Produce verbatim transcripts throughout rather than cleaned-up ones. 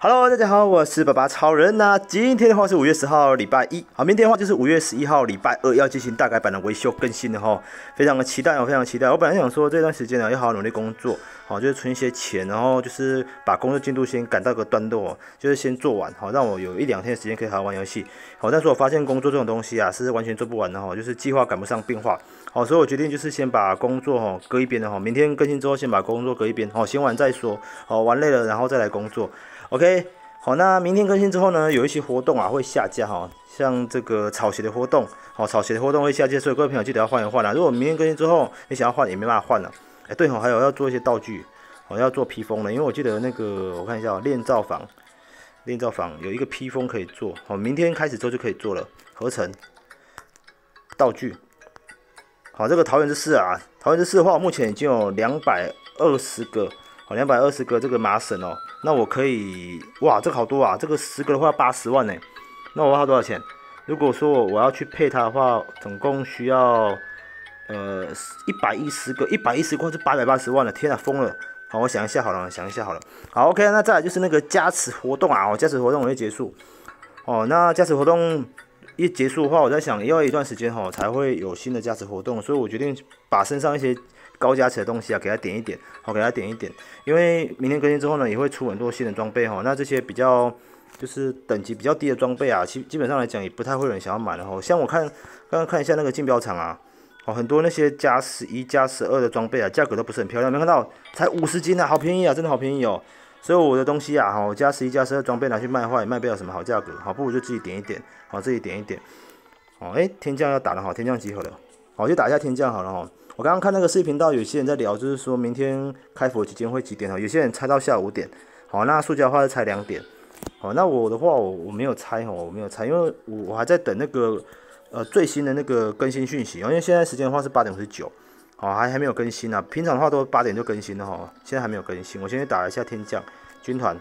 Hello，大家好，我是爸爸超人呐、今天的话是五月十号，礼拜一。好，明天的话就是五月十一号，礼拜二要进行大改版的维修更新的哈，非常的期待哦，非常期待。我本来想说这段时间呢要好好努力工作，好，就是存一些钱，然后就是把工作进度先赶到个段落，就是先做完，好，让我有一两天的时间可以好好玩游戏。好，但是我发现工作这种东西啊是完全做不完的哈，就是计划赶不上变化。好，所以我决定就是先把工作哈搁一边的哈，明天更新之后先把工作搁一边，好，先玩再说，好，玩累了然后再来工作。OK，好，那明天更新之后呢，有一些活动啊会下架哈，像这个草鞋的活动，好，草鞋的活动会下架，所以各位朋友记得要换一换啦。如果明天更新之后你想要换也没办法换了，哎，对哈，还有要做一些道具，好，要做披风了，因为我记得那个我看一下炼造房，炼造房有一个披风可以做，好，明天开始之后就可以做了，合成道具。好，这个桃园之四啊，桃园之四的话，目前已经有两百二十个。好，两百二十个这个麻绳哦，那我可以，哇，这个好多啊，这个十个的话要八十万呢，那我要花多少钱？如果说我要去配它的话，总共需要呃一百一十个，一百一十块是八百八十万了，天啊，疯了！好，我想一下好了，想一下好了。好 ，OK， 那再来就是那个加持活动啊，哦，加持活动我会结束。哦，那加持活动一结束的话，我在想要一段时间哈才会有新的加持活动，所以我决定把身上一些高加持的东西啊，给它点一点，好，给它点一点，因为明天更新之后呢，也会出很多新的装备哈。那这些比较就是等级比较低的装备啊，基基本上来讲也不太会有人想要买了哈。像我看刚刚看一下那个竞标场啊，哦，很多那些加十一、加十二的装备啊，价格都不是很漂亮，没看到才五十斤啊，好便宜啊，真的好便宜哦。所以我的东西啊，哈，加十一、加十二装备拿去卖的话，也卖不了什么好价格，好，不如就自己点一点，好，自己点一点。哦，哎，天降要打了哈，天降集合了，好，就打一下天降好了哈。我刚刚看那个视频道，有些人在聊，就是说明天开服期间会几点哈？有些人猜到下午五点，好，那塑胶的话是猜两点，好，那我的话我我没有猜哈，我没有猜，因为我我还在等那个呃最新的那个更新讯息，因为现在时间的话是八点五十九，好，还还没有更新啊，平常的话都八点就更新了哈，现在还没有更新，我先去打一下天降军团，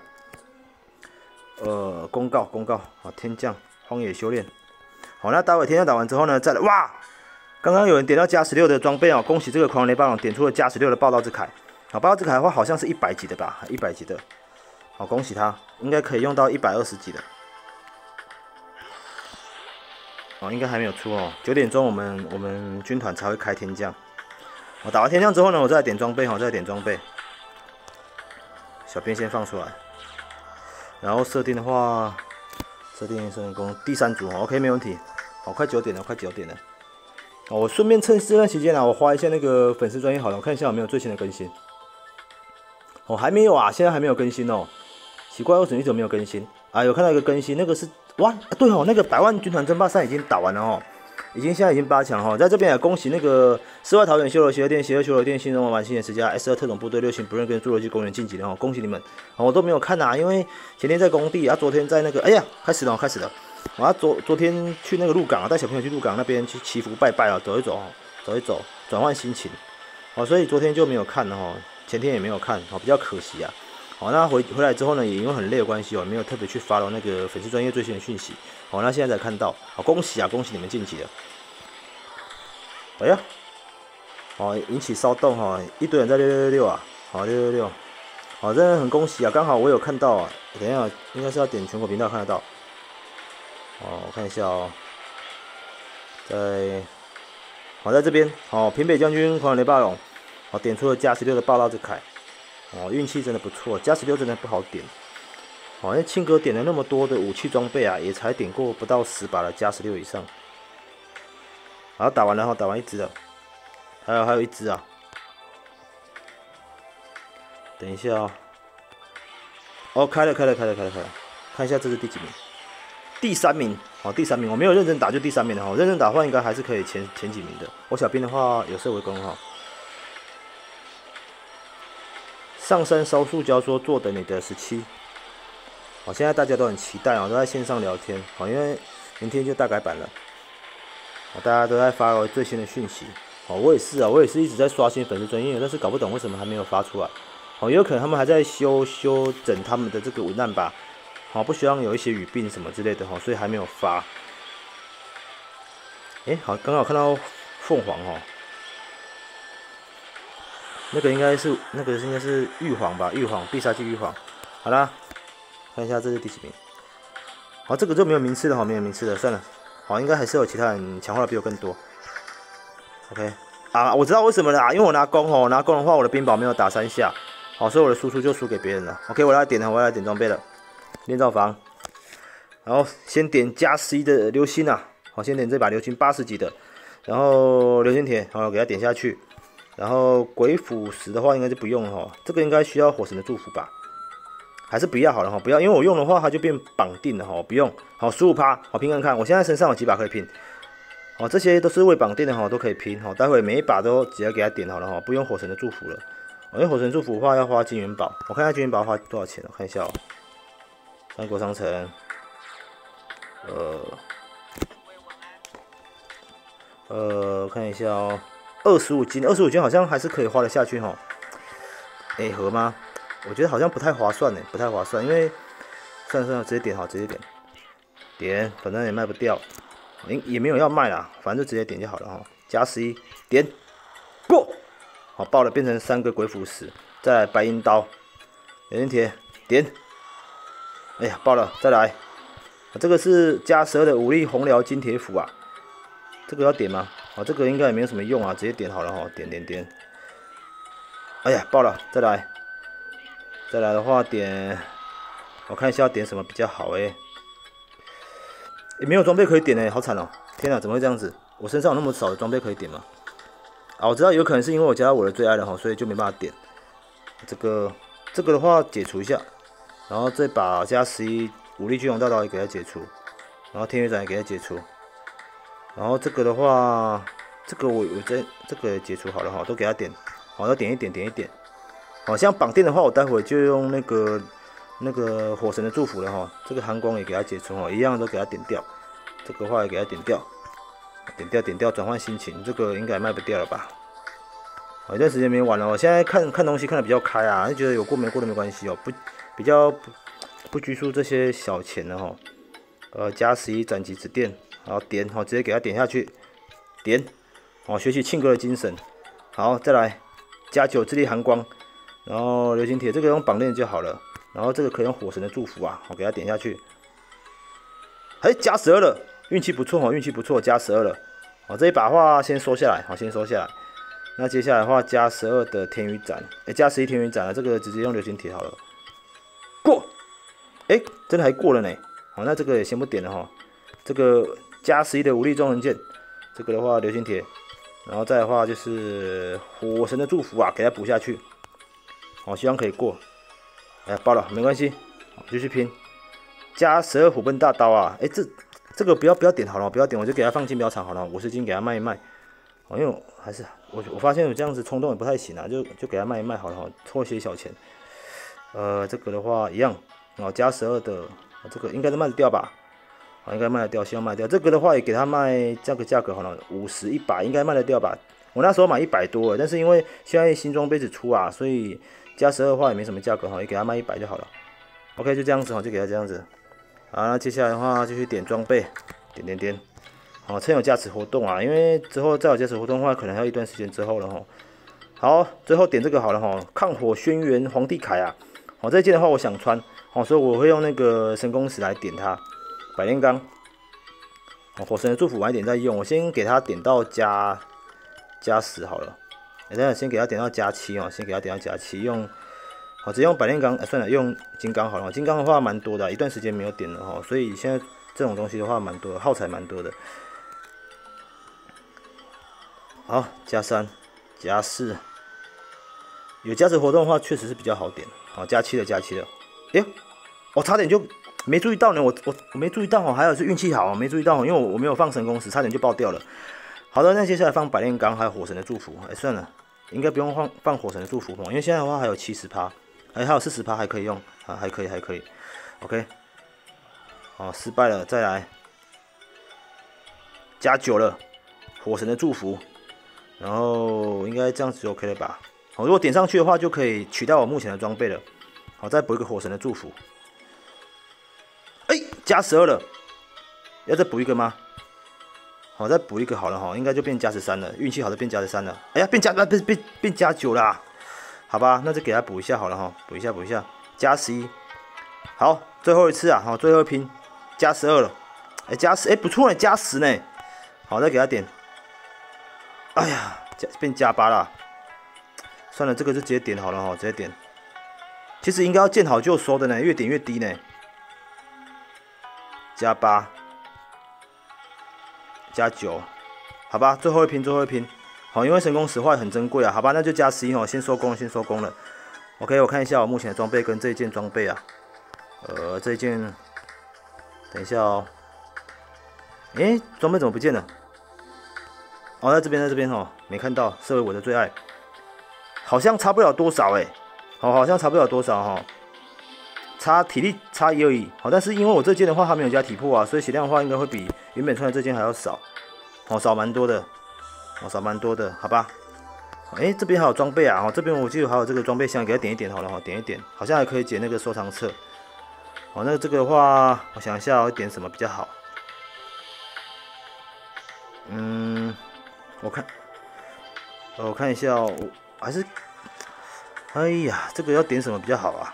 呃公告公告，好，天降荒野修炼，好，那待会天降打完之后呢，再来哇！刚刚有人点到加十六的装备哦，恭喜这个狂雷霸王点出了加十六的报道之铠。好，报道之铠的话好像是一百级的吧，一百级的。好，恭喜他，应该可以用到一百二十级的。哦，应该还没有出哦，九点钟我们我们军团才会开天降。我打完天降之后呢，我再来点装备哈，再来点装备。小编先放出来，然后设定的话，设定圣功第三组 ，OK 没问题。好，快九点了，快九点了。哦，我顺便趁这段期间啊，我花一下那个粉丝专业好了，我看一下有没有最新的更新。哦，还没有啊，现在还没有更新哦。奇怪，为什么一直没有更新？啊，有看到一个更新，那个是哇，啊、对哦，那个百万军团争霸赛已经打完了哦，已经现在已经八强哈、哦，在这边也恭喜那个世外桃源修罗邪恶殿、邪恶修罗殿、新人王玩新人十加 S 二特种部队六星不认跟侏罗纪公园晋级的哦，恭喜你们！哦，我都没有看呐、啊，因为前天在工地啊，昨天在那个，哎呀，开始了，开始了。我要昨昨天去那个鹿港啊，带小朋友去鹿港那边去祈福拜拜啊，走一走，走一走，转换心情。哦，所以昨天就没有看了哈，前天也没有看，哦，比较可惜啊。好，那回回来之后呢，也因为很累的关系哦，没有特别去 follow 那个粉丝专业最新的讯息。好，那现在才看到，好，恭喜啊，恭喜你们晋级了。哎呀，哦，引起骚动哈，一堆人在六六六六啊，好六六六，好，真的很恭喜啊，刚好我有看到啊，等一下应该是要点全国频道看得到。哦，我看一下哦，在，好，在这边，哦，平北将军狂雷霸龙，哦，点出了加十六的报道之铠，哦，运气真的不错，加十六真的不好点，哦，因为庆哥点了那么多的武器装备啊，也才点过不到十把的加十六以上，好，打完了哈，打完一只了，还有还有一只啊，等一下哦，哦，开了开了开了开了开了，看一下这是第几名。第三名，好，第三名，我没有认真打就第三名的哈，认真打的话应该还是可以前前几名的。我小兵的话有设围攻哈，上山烧塑胶说坐等你的十七，好，现在大家都很期待啊，都在线上聊天，好，因为明天就大改版了，好，大家都在发最新的讯息，好，我也是啊，我也是一直在刷新粉丝专页，但是搞不懂为什么还没有发出来，好，也有可能他们还在修修整他们的这个文案吧。好，不希望有一些语病什么之类的哈，所以还没有发。哎、欸，好，刚好看到凤凰哈，那个应该是那个应该是玉皇吧，玉皇必杀技玉皇。好啦， 看一下这是第几名。好，这个就没有名次了哈，没有名次了，算了。好，应该还是有其他人强化的比我更多。OK， 啊，我知道为什么啦，因为我拿弓哦，拿弓的话，我的冰雹没有打三下，好，所以我的输出就输给别人了。OK， 我来点了，我要来点装备了，炼造房。然后先点加十一的流星啊，好，先点这把流星八十级的，然后流星铁，好，给它点下去。然后鬼斧石的话，应该就不用哈，这个应该需要火神的祝福吧？还是不要好了哈，不要，因为我用的话它就变绑定了哈，不用。好，十五趴，好拼看看，我现在身上有几把可以拼。好，这些都是未绑定的哈，都可以拼。好，待会每一把都直接给它点好了哈，不用火神的祝福了。因为火神祝福的话要花金元宝，我看一下金元宝花多少钱，我看一下哦。三国商城，呃，呃，看一下哦，二十五金，二十五金好像还是可以花得下去哈。哎，合吗？我觉得好像不太划算呢，不太划算，因为算了算了，直接点好，直接点，点，反正也卖不掉，也也没有要卖啦，反正就直接点就好了哈。加十一，点，过，好爆了，变成三个鬼斧石，再来白银刀，流星铁，点，哎呀爆了，再来，这个是加十二的武力红燎金铁斧啊，这个要点吗？哦，这个应该也没有什么用啊，直接点好了哈，点点点，哎呀爆了，再来。再来的话点，我看一下要点什么比较好哎、欸，也没有装备可以点哎、欸，好惨哦！天哪，怎么会这样子？我身上有那么少的装备可以点吗？啊，我知道有可能是因为我加到我的最爱了哈，所以就没办法点。这个这个的话解除一下，然后这把加十一武力巨龙大刀也给它解除，然后天元斩也给它解除，然后这个的话，这个我我这这个也解除好了哈，都给它点，好，要点一点点一点。好像绑定的话，我待会就用那个那个火神的祝福了哈。这个寒光也给它解除哈，一样都给它点掉。这个话也给它点掉，点掉点掉，转换心情，这个应该卖不掉了吧？好，一段时间没玩了，我现在看看东西看得比较开啊，就觉得有过没过都没关系哦，不比较不不拘束这些小钱了哈。呃，加十一斩击指电，然后点好，直接给它点下去，点好，学习庆哥的精神。好，再来加九智力寒光。然后流星铁这个用绑链就好了，然后这个可以用火神的祝福啊，我给它点下去，哎，加十二了，运气不错哦，运气不错，加十二了，好，这一把的话先收下来，好，先收下来。那接下来的话加十二的天宇斩，哎，加十一天宇斩了，这个直接用流星铁好了，过，哎，真的还过了呢，好，那这个也先不点了哈，这个加十一的武力中人剑，这个的话流星铁，然后再的话就是火神的祝福啊，给它补下去。好，希望可以过。哎，爆了，没关系，继续拼。加十二虎奔大刀啊！哎，这这个不要不要点好了，不要点，我就给它放金表厂好了，五十金给它卖一卖。哦，因为我还是我我发现我这样子冲动也不太行啊，就就给它卖一卖好了，凑些小钱。呃，这个的话一样，哦，加十二的，这个应该是卖得掉吧？啊，应该卖得掉，希望卖得掉。这个的话也给它卖这个价格好了，五十一百应该卖得掉吧？我那时候买一百多，但是因为现在新装备只出啊，所以。加十二的话也没什么价格哈，也给他卖一百就好了。OK， 就这样子哈，就给他这样子。好，那接下来的话就去点装备，点点点。好，趁有加持活动啊，因为之后再有加持活动的话，可能还要一段时间之后了哈。好，最后点这个好了哈，抗火轩辕皇帝铠啊。好，这件的话我想穿，好，所以我会用那个神功石来点它。百炼钢，好，火神的祝福晚一点再用，我先给它点到加加十好了。等下先给它点到加七哦，先给它点到加七，用好直接用百炼钢，哎算了，用金刚好了。金刚的话蛮多的，一段时间没有点了哈，所以现在这种东西的话蛮多的，耗材蛮多的。好，加三，加四，有加持活动的话确实是比较好点。好，加七了，加七了，哎呦，我差点就没注意到呢，我我我没注意到哦，还有是运气好，没注意到，因为我我没有放神功石，差点就爆掉了。好的，那接下来放百炼钢还有火神的祝福，哎算了。应该不用放放火神的祝福因为现在的话还有七十趴，哎还有四十趴还可以用啊，还可以还可以 ，OK， 好失败了，再来加九了，火神的祝福，然后应该这样子就 OK 了吧？好，如果点上去的话就可以取代我目前的装备了。好，再补一个火神的祝福，哎加十二了，要再补一个吗？好，再补一个好了哈，应该就变加十三了。运气好的变加十三了。哎呀，变加啊，变变变加九啦。好吧，那就给他补一下好了哈，补一下补一下，加十一。好， 最后一次啊，好，最后一拼，加十二了，哎、欸，加十，哎，不错呢，加十呢，好，再给他点，哎呀，加变加八啦，算了，这个就直接点好了哈，直接点。其实应该要见好就收的呢，越点越低呢。加八，加九，好吧，最后一拼，最后一拼，好，因为神功石坏很珍贵啊，好吧，那就加十一哦，先收工，先收工了。OK， 我看一下我目前的装备跟这一件装备啊，呃，这一件，等一下哦，哎，装备怎么不见了？哦，在这边，在这边哦，没看到，设为我的最爱，好像差不了多少哎，好，好像差不了多少哈、哦。差体力差一而已，好，但是因为我这件的话它没有加体魄啊，所以血量的话应该会比原本穿的这件还要少，哦，少蛮多的，哦，少蛮多的，好吧？哎、欸，这边还有装备啊，哦，这边我记得还有这个装备箱，给它点一点好了，哈，点一点，好像还可以解那个收藏册，好，那这个的话，我想一下，我点什么比较好？嗯，我看，呃，我看一下、哦，我还是，哎呀，这个要点什么比较好啊？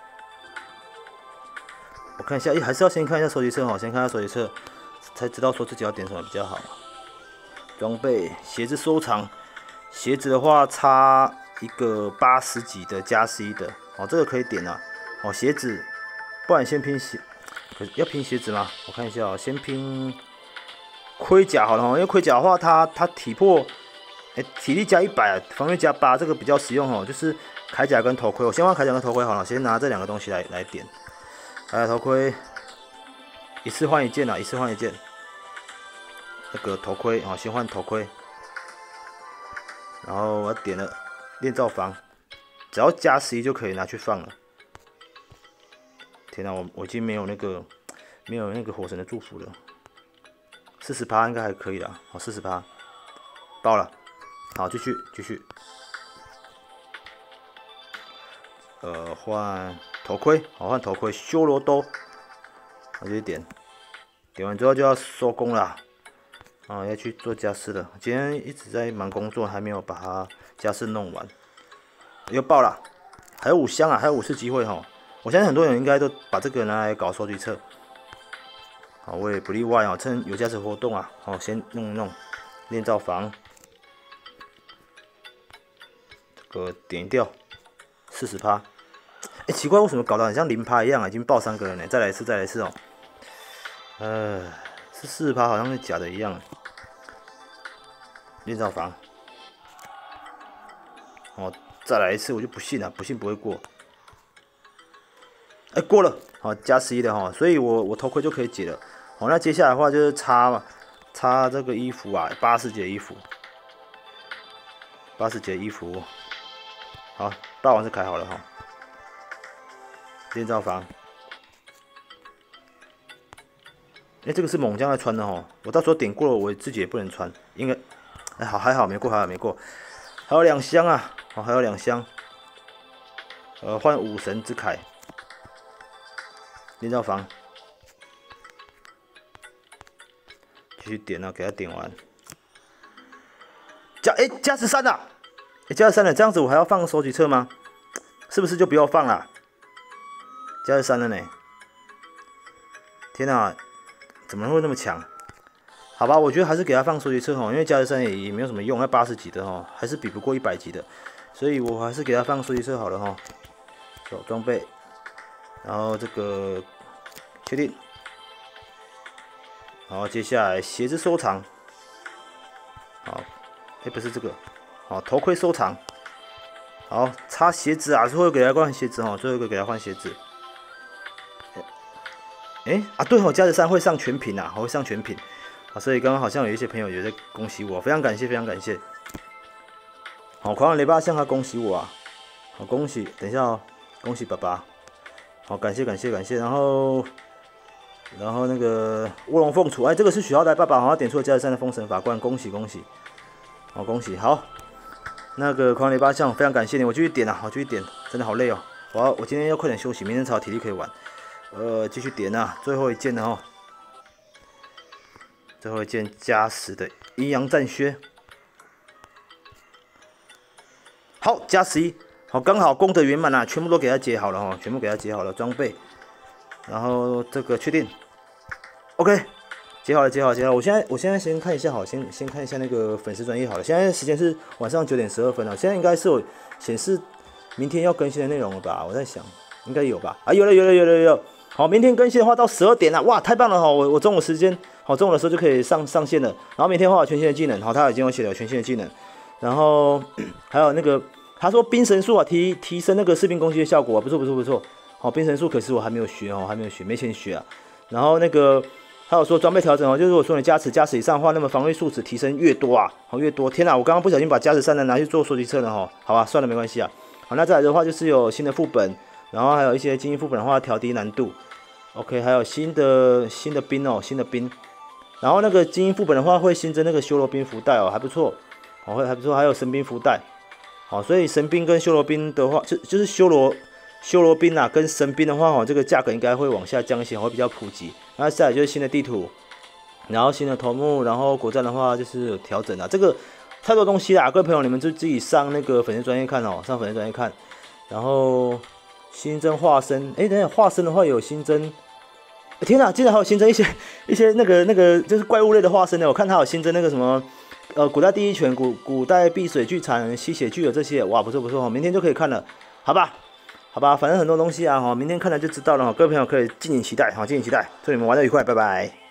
我看一下，还是要先看一下收集册哈，先看一下收集册，才知道说自己要点什么比较好。装备鞋子收藏，鞋子的话差一个八十几的加十一的，哦，这个可以点啊。哦，鞋子，不然先拼鞋，可是要拼鞋子吗？我看一下哦，先拼盔甲好了哈，因为盔甲的话它它体魄，哎、欸，体力加一百，防御加八，这个比较实用哦，就是铠甲跟头盔。我先换铠甲跟头盔好了，先拿这两个东西来来点。铠甲头盔，一次换一件啊，一次换一件。那个头盔啊，先换头盔。然后我点了炼造房，只要加十一就可以拿去放了。天哪、啊，我我已经没有那个没有那个火神的祝福了。四十趴应该还可以啦，好，四十趴，爆了。好，继续继续。呃，换头盔，好，换头盔，修罗兜，我就点，点完之后就要收工啦，啊，要去做家事了。今天一直在忙工作，还没有把它家事弄完，又爆了，还有五箱啊，还有五次机会哈。我相信很多人应该都把这个拿来搞收集册，好，我也不例外啊，趁有价值活动啊，好，先弄一弄炼造房，这个点掉。四十趴，哎，奇怪，为什么搞得很像零趴一样啊？已经爆三个人呢，再来一次，再来一次哦。呃，是四十趴，好像是假的一样。炼造房，哦，再来一次，我就不信了，不信不会过。哎，过了，好，加十一的哈，所以我我头盔就可以解了。好，那接下来的话就是插嘛，插这个衣服啊，八十节衣服，八十节衣服。好，霸王是开好了哈。炼造房，哎、欸，这个是猛将在穿的哈，我到时候点过了，我自己也不能穿，应该，哎、欸，好还好没过，还好没过，还有两箱啊，好，还有两箱，呃，换武神之铠，炼造房，继续点啊，给它点完，加哎、欸、加十三了。欸、加十三了，这样子我还要放收集册吗？是不是就不要放了？加十三了呢！天哪、啊，怎么会那么强？好吧，我觉得还是给他放收集册哈，因为加十三也也没有什么用，那八十级的哈，还是比不过一百级的，所以我还是给他放收集册好了哈。有装备，然后这个确定，然后接下来鞋子收藏，好，哎、欸、不是这个。好，头盔收藏。好，擦鞋子啊，最后给他换鞋子哈，最后一个给他换鞋子。哎、欸、啊，对哦，加十三会上全品啊，会上全品啊，所以刚刚好像有一些朋友也在恭喜我，非常感谢，非常感谢。好，狂人雷巴向他恭喜我啊，好恭喜，等一下哦，恭喜爸爸。好，感谢感谢感谢，然后然后那个卧龙凤雏，哎，这个是许浩来爸爸，好像点出了加十三的封神法冠，恭喜恭喜，好恭喜，好。那个狂雷八项，非常感谢你，我继续点啊，我继续点，真的好累哦，我要我今天要快点休息，明天才有体力可以玩。呃，继续点啊，最后一件了哦，最后一件加十的阴阳战靴，好加十一，好刚好功德圆满啊，全部都给他解好了哈，全部给他解好了，装备然后这个确定 ，OK， 接好了，接好了，接好了。我现在我现在先看一下好，先先看一下那个粉丝专页好了。现在时间是晚上九点十二分了，现在应该是有显示明天要更新的内容了吧？我在想，应该有吧？啊，有了有了有了有了。好，明天更新的话到十二点了，哇，太棒了哈！我我中午时间，好中午的时候就可以上上线了。然后明天的话有全新的技能，好，他已经有写了全新的技能，然后还有那个他说冰神术啊，提提升那个士兵攻击的效果、啊，不错不错不错。好，冰神术可是我还没有学哦，还没有学，没钱学啊。然后那个还有说装备调整哦，就是如果说你加持加持以上的话，那么防御数值提升越多啊，好越多。天哪，我刚刚不小心把加持三的拿去做收集册了哈，好吧，算了没关系啊。好，那再来的话就是有新的副本。然后还有一些精英副本的话调低难度 ，OK， 还有新的新的兵哦，新的兵。然后那个精英副本的话会新增那个修罗兵福袋哦，还不错，好会还不错，还有神兵福袋，好，所以神兵跟修罗兵的话，就就是修罗修罗兵啊跟神兵的话哦，这个价格应该会往下降一些，会比较普及。然后再来就是新的地图，然后新的头目，然后国战的话就是有调整啊，这个太多东西啦，各位朋友你们就自己上那个粉丝专页看哦，上粉丝专页看，然后。新增化身，哎，等等，化身的话有新增，天哪，竟然还有新增一些一些那个那个就是怪物类的化身呢！我看它有新增那个什么，呃，古代第一拳、古古代碧水巨蝉、吸血巨有这些，哇，不错不错，明天就可以看了，好吧，好吧，反正很多东西啊，哈，明天看了就知道了哈，各位朋友可以敬请期待，好，敬请期待，祝你们玩的愉快，拜拜。